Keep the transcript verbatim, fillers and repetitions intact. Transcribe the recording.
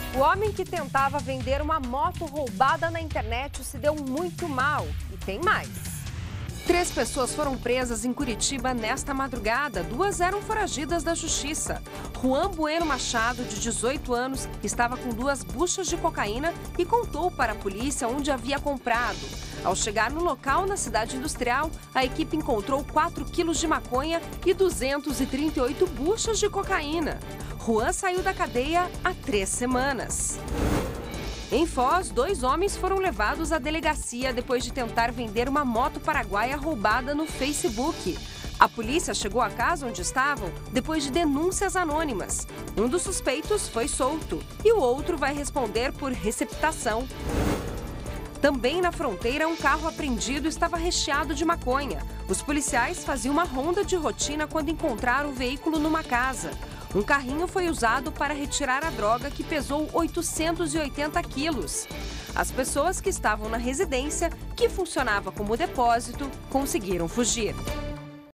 O homem que tentava vender uma moto roubada na internet se deu muito mal. E tem mais. Três pessoas foram presas em Curitiba nesta madrugada. Duas eram foragidas da justiça. Juan Bueno Machado, de dezoito anos, estava com duas buchas de cocaína e contou para a polícia onde havia comprado. Ao chegar no local, na cidade industrial, a equipe encontrou quatro quilos de maconha e duzentas e trinta e oito buchas de cocaína. Juan saiu da cadeia há três semanas. Em Foz, dois homens foram levados à delegacia depois de tentar vender uma moto paraguaia roubada no Facebook. A polícia chegou à casa onde estavam depois de denúncias anônimas. Um dos suspeitos foi solto e o outro vai responder por receptação. Também na fronteira, um carro apreendido estava recheado de maconha. Os policiais faziam uma ronda de rotina quando encontraram o veículo numa casa. Um carrinho foi usado para retirar a droga que pesou oitocentos e oitenta quilos. As pessoas que estavam na residência, que funcionava como depósito, conseguiram fugir.